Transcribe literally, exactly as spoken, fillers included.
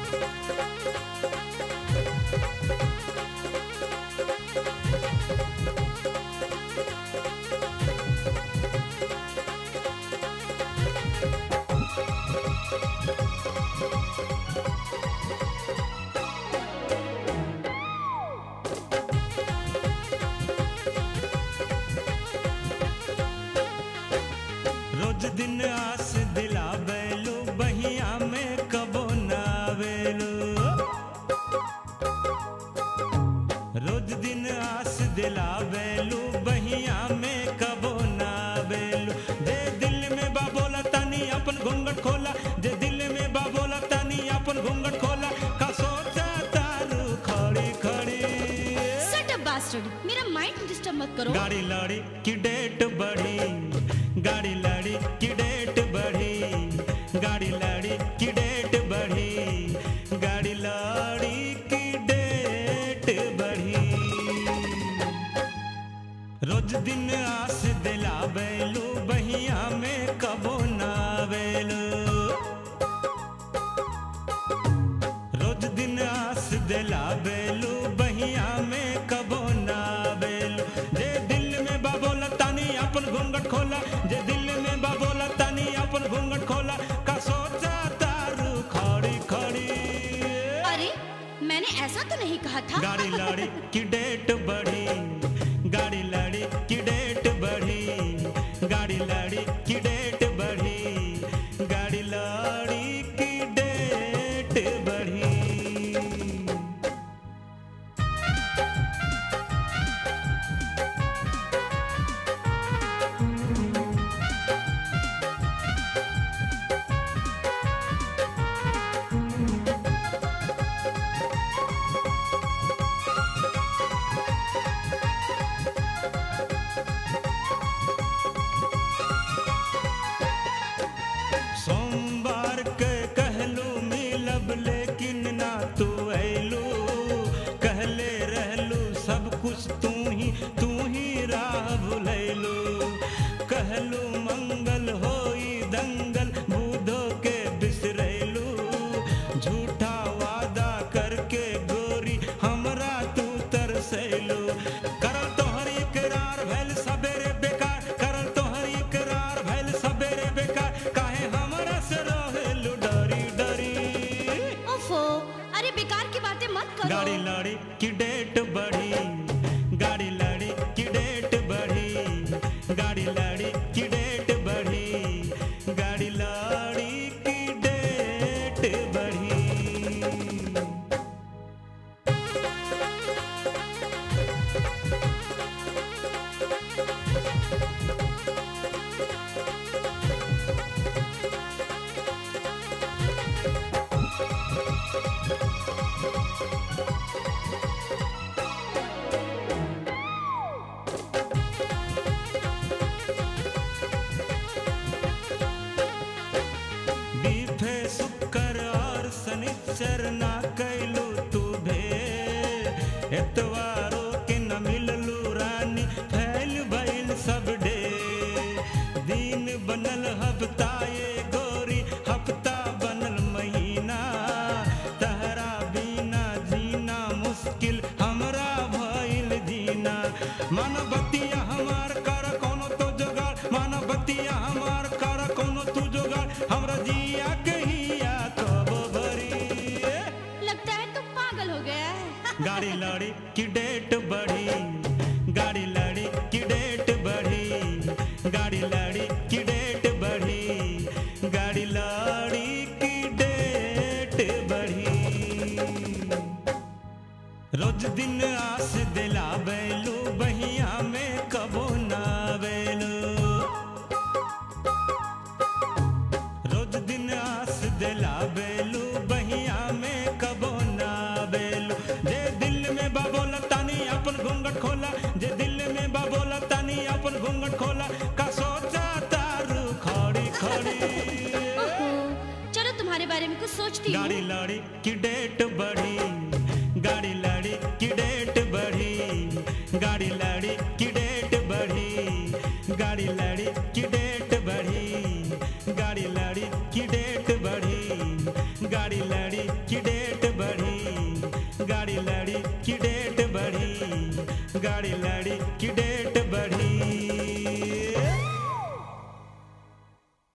रोज दिन आस दिलावेलू बहिया में कबो ना आवेलू। रोज दिन आस दिलावेलू बहिया में कबो ना आवेलू। जे दिल में बा बोला तानी अपन घूंघट खोला, जे दिल में बा बोला तानी अपन घूंघट खोला। का सोचा तारू खड़ी खड़ी। शट अप बास्टर्ड, मेरा माइंड डिस्टर्ब मत करो। गाड़ी लड़ी की डेट बढ़ी, गाड़ी लड़ी की डेट बढ़ी, गाड़ी लड़ी की डेट बढ़ी, गाड़ी लड़ी की डेट बढ़ी। रोज दिन आस दिलावेलू बहिया में कबो ना आवेलू। रोज दिन आस दिलावेलू बहिया में कबो ना आवेलू। जे दिल में बा बोला तानी अपन घूंघट खोला, जे दिल में बा बोला तानी अपन घूंघट खोला। का सोचा तारू खड़ी खड़ी। अरे मैंने ऐसा तो नहीं कहा था। गाड़ी लड़ी की डेट बढ़ी, गाड़ी लड़ी की डेट बढ़ी, गाड़ी लड़ी की डेट बढ़ी, गाड़ी लड़ी की डेट बढ़ी। सोमवार के कहलू मिलब लेकिन ना तू अयलू। कहले रहलू सब कुछ तू ही, तू ही राह भुलैलू। कहलू मंगल होई दंगल बूढ़ो के बिसरैलू। झूठा वादा करके गोरी हमरा तू तरसैलू। करल तोहर इकरार भैल सबेरे बेकार, करल तोहर इकरार भैल सबेरे बेकार। काहे हमरा से रहेलू डरी डरी। ओफो, अरे बेकार की बातें मत करो। गाड़ी लड़ी की डेट बढ़ी, गाड़ी लड़ी की डेट बढ़ी, गाड़ी लड़ी की डेट बढ़ी, गाड़ी लड़ी की डेट बढ़ी। बीफे शुक्र और शनिचर ना कैलू तू भेल। एतवारो के न मिललू रानी फैल भइल सब डे। दिन बनल हफ्ता ये गोरी, हफ्ता बनल महीना। तहरा बिना जीना मुश्किल हमरा भइल जीना। मानवतिया हमार कर कोनो तो जोगाड़, मानवतिया हमार कर कोनो तू जोगाड़। हमरा जिया कहिया कब भरी। लगता है तुम पागल हो गया है। गाड़ी लड़ी की डेट बढ़ी, गाड़ी लड़ी की डेट बढ़ी, गाड़ी लड़ी की डेट बढ़ी, गाड़ी लड़ी की डेट बढ़ी। रोज दिन आस दिलावेलू बहिया में कबो ना आवेलू। रोज दिन आस दिलावेलू बहिया में कबो ना आवेलू। जे दिल में बा बोला तानी अपन घूंघट खोला, जे दिल में बा बोला तानी अपन घूंघट खोला। का सोचा तारू खड़ी खड़ी। ओहो, चलो तुम्हारे बारे में कुछ सोचती हूँ। गाड़ी लड़ी की डेट बढ़ी, गाड़ी लड़ी की डेट बढ़ी, गाड़ी लड़ी की डेट बढ़ी, गाड़ी लड़ी की डेट बढ़ी, गाड़ी लड़ी की डेट बढ़ी, गाड़ी लड़ी की डेट गाड़ी लड़ी की डेट बढ़ी, गाड़ी लड़ी की डेट बढ़ी।